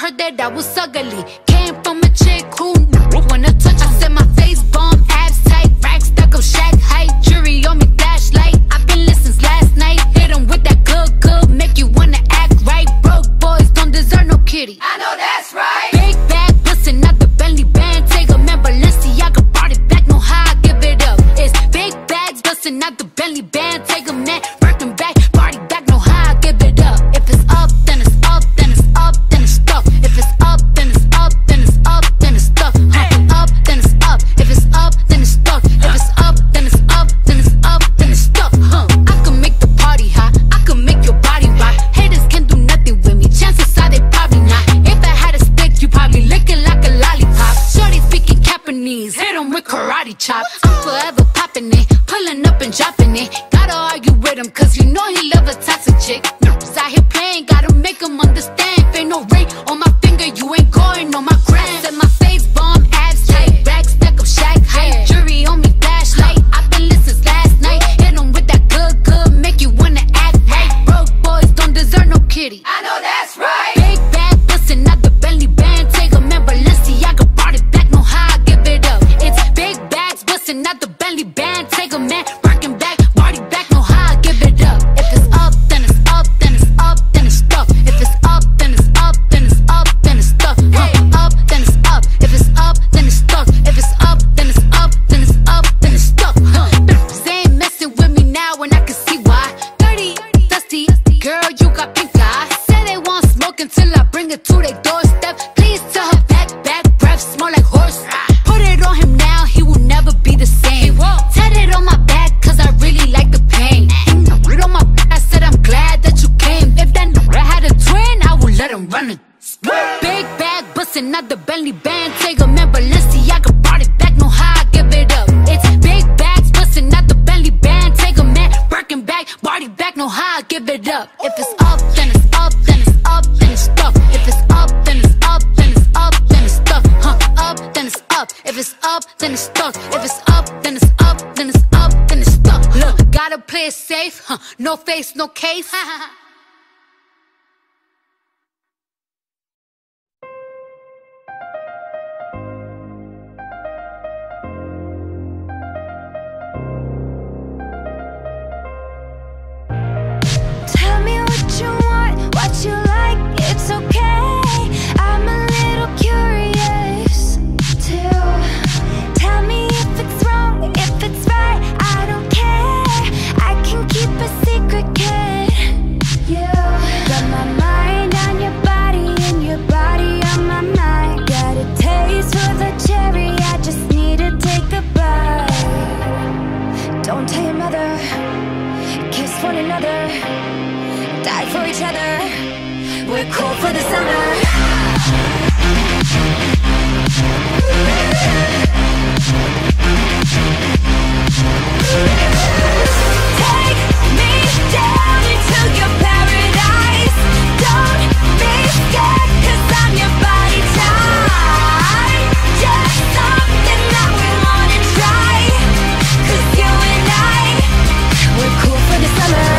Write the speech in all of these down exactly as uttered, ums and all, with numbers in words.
her that I was ugly. Came from a chick who knew wanna touch. I said my face bomb, abs tight, racks stuck up shack height. Jury on me, flashlight. I've been listening since last night. Hit 'em with that good, good, make you wanna act right. Broke boys don't deserve no kitty. I know that's right. Big bag, bustin' out the Bentley band. Take a man, Balenciaga brought it back. Know how I give it up. It's big bags, bustin' out the Bentley band. Take a man, working back, party back. Know how I give it up. If it's up, then it's up, then it's up, then it's stuck. If it's up, then it's up, then it's up, then it's stuck. Huh. Up, then it's up. If it's up, then it's stuck. If it's up, then it's up, then it's up, then it's stuck. Huh. I can make the party hot. I can make your body rock. Haters can do nothing with me. Chances are they probably not. If I had a stick, you probably lick it like a lollipop. Shorty speaking Japanese, hit 'em with karate chop. I'm forever popping it, pulling up and dropping it. Gotta argue with him, cause you know he love a toxic chick. Noobs out here playing, gotta make him understand. If ain't no ring on my finger, you ain't going on my gram. Set my face bomb, abs tight, racks stuck up shack height. Jury on me, flashlight. I've been listening since last night. Hit 'em with that good, good, make you wanna act right. Broke boys don't deserve no kitty. I know that's right. Big bag, bustin' out the Bentley band. Take a man, Balenciaga brought it back. Know how I give it up. It's big bags, bustin' out the Bentley band. Take a man, rockin' back, party back. Know how I give it up. If it's up, then it's up, then it's up, then it's stuck. If it's up, then it's up, then it's up, then it's stuck. Huh. Up, then it's up. If it's up, then it's stuck. If it's up, then it's up, then it's up, then it's stuck. Huh. Bitches ain't messing with me now, and I can see why. Dirty, dusty, girl, you got pink eye. Say they want smoke until I bring it to their doorstep. Please tell her back, back breath smell like horse. Put it on him now, he will never be the same. Tat it on my back, cause I really like the pain. It on my back, I said I'm glad that you came. If that nigga had a twin, I would let him run it. Big bag, bustin' out the Bentley band. Take a man, Balenciaga brought it back. Know how I give it up. It's big bags, bustin' out the Bentley band. Take a man, working back, party back. Know how I give it up. If it's up, then it's up, then it's up, then it's stuck. If it's up, then it's up, then it's up, then it's stuck. Huh. Up, then it's up. If it's up, then it's stuck. If it's up, then it's up, then it's up, then it's stuck. Look, gotta play it safe. Huh. No face, no case. Tell me what you want, what you like, it's okay. I'm a little curious too. Tell me if it's wrong, if it's right, I don't care. I can keep a secret, kid. You got my mind on your body and your body on my mind. Got a taste for the cherry, I just need to take a bite. Don't tell your mother, kiss one another, die for each other. We're cool for the summer. Take me down into your paradise. Don't be scared, cause I'm your body type. Just something that we wanna try. Cause you and I, we're cool for the summer.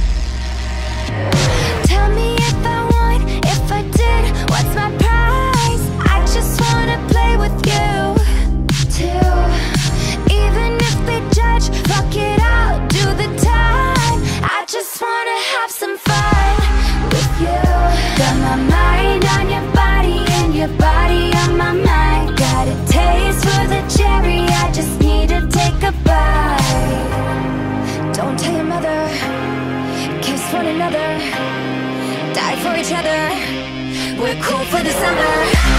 Tell me if I won, if I did, what's my prize? I just wanna play with you too. Even if they judge, fuck it, I'll do the time. I just wanna have some fun with you. Got my mind on your body and your body on my mind. Got a taste for the cherry, I just need to take a bite. Don't tell your mother, kiss one another, die for each other. We're cool for the summer.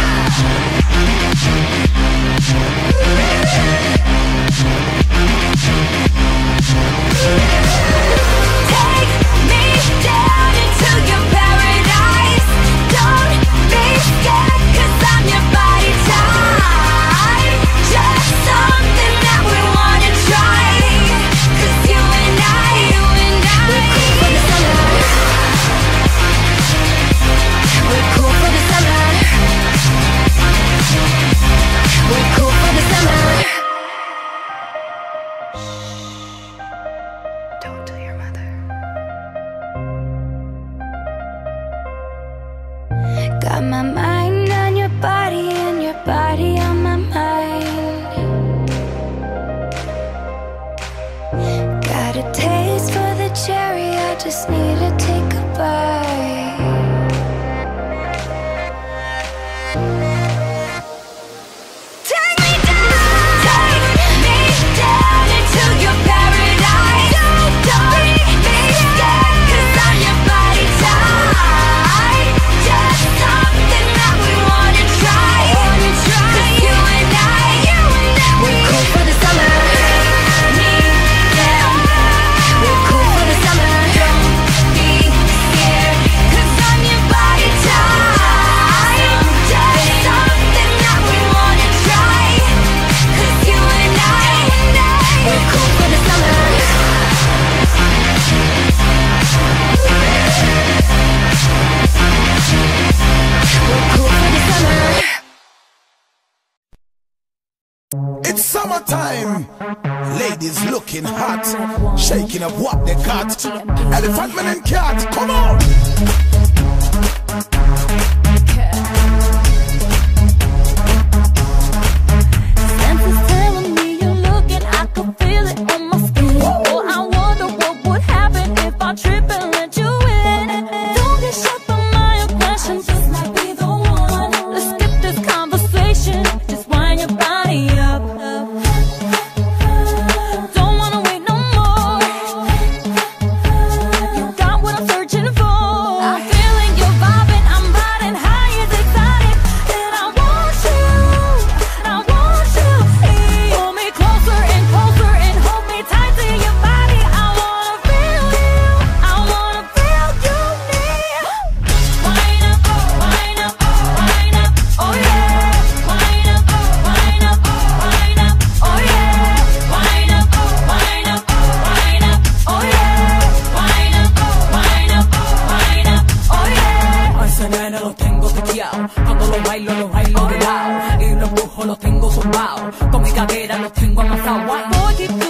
Take me down into your paradise. Don't be scared, cause I'm your body type. Just something that we wanna try. Cause you and I, you and I, we're cool for the summer. We're cool for the summer. We're cool for the summer. Don't tell your mother. Got my mind just need to take a bite. Take me down, take me down into your paradise. Don't be scared, 'cause I'm your body type. Just something that we wanna try. 'Cause you and I, we're cool for the summer. Me, yeah, we're cool for the summer. Don't be scared, 'cause I'm your body type. Just something that we wanna try. 'Cause you and I, we're cool for the summer. We're cool for the summer. It's summertime. Ladies looking hot, shaking up what they got. Elephant man and cat, come on. Senses telling me you're looking, I can feel it on my skin. Oh, I wonder what would happen if I trip and let you in. Don't get shut by my aggression, just might be the one. Let's skip this conversation, just wind your body up. Don't wanna wait no more. You got what I'm searching for. I'm feeling your vibing, I'm riding high as excited. And I want you, I want you. Pull me closer and closer and hold me tight to your body. I wanna feel you, I wanna feel you near. Wind up, wind up, wind up, oh yeah. Wind up, wind up, wind up, oh yeah. Wind up, wind up, wind up, oh yeah. Wind up, wind up, wind up, oh yeah. A ese nene lo tengo tequeado. Cuando lo bailo, lo bailo de lado. Y los brujos los tengo zumbados. Con mi cadera los tengo amasados. Boy, keep